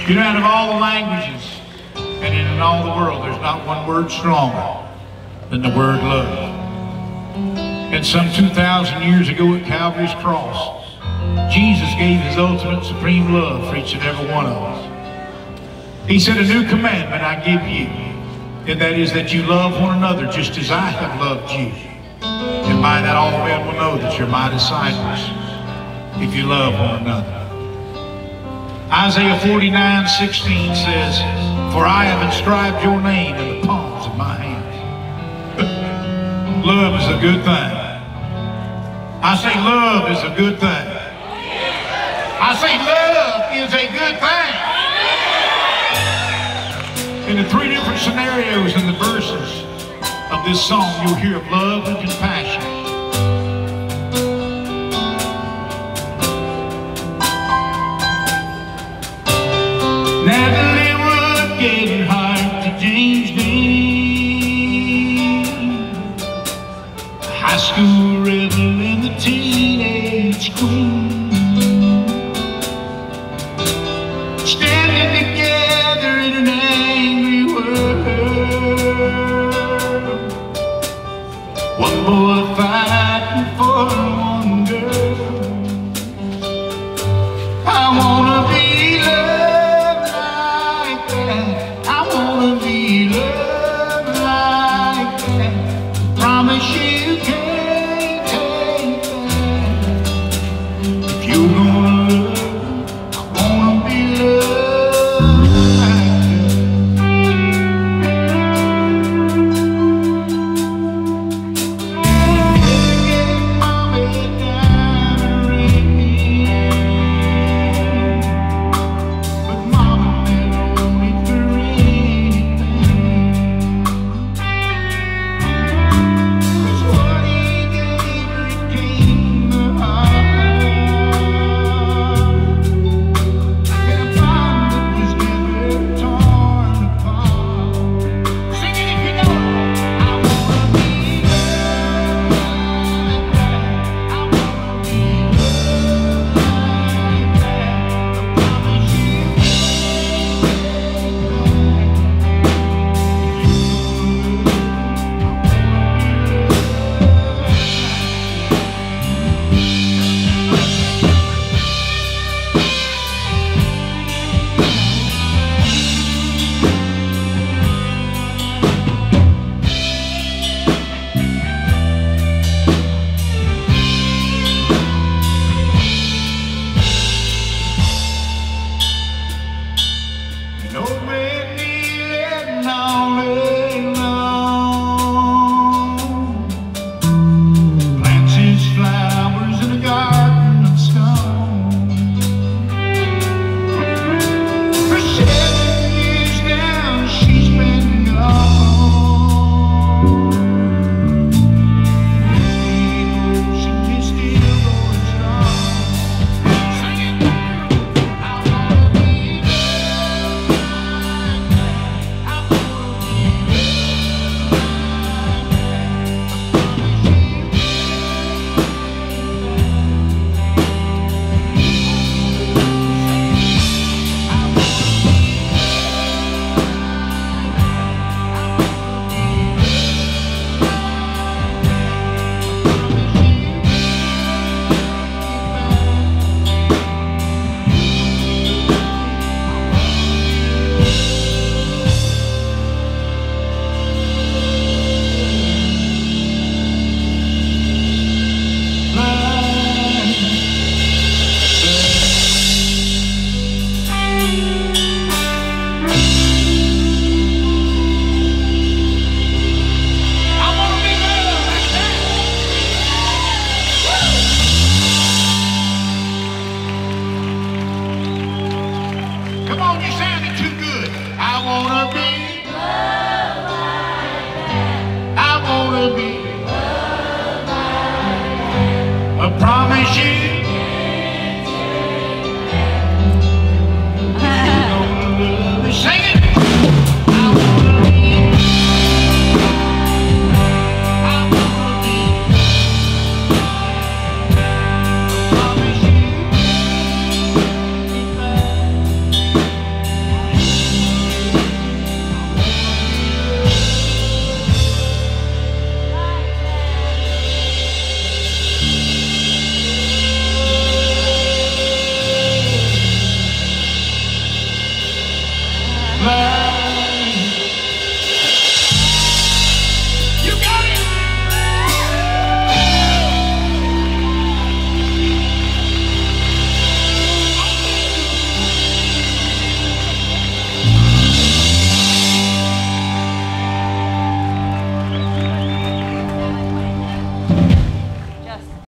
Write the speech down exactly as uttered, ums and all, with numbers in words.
You know, out of all the languages and in all the world, there's not one word stronger than the word love. And some two thousand years ago at Calvary's cross, Jesus gave his ultimate supreme love for each and every one of us. He said, a new commandment I give you, and that is that you love one another just as I have loved you. And by that all men will know that you're my disciples, if you love one another. Isaiah forty-nine sixteen says, for I have inscribed your name in the palms of my hands. Love is a good thing. I say love is a good thing. I say love is a good thing. In the three different scenarios in the verses of this song, you'll hear of love and compassion. Natalie Wood getting hard to James Dean, high school rebel and the teenage queen, standing together in an angry world, one boy fighting for one girl. I wanna be loved like that, I wanna be loved like that, promise you can't take that. If you're gonna love, I wanna be loved like that. Mommy down and rain, but Mama never wanted for anything. 'Cause what he gave her came to heart, and a bond that was never torn apart. Sing it if you know it. I wanna be loved like that, I wanna be loved like that, I promise you an old man kneeling all day long, plants his flowers in a garden of stone. For seven years now she's been gone. She is still going strong. Sing it. I wanna be loved like that, I wanna be loved Come on, you say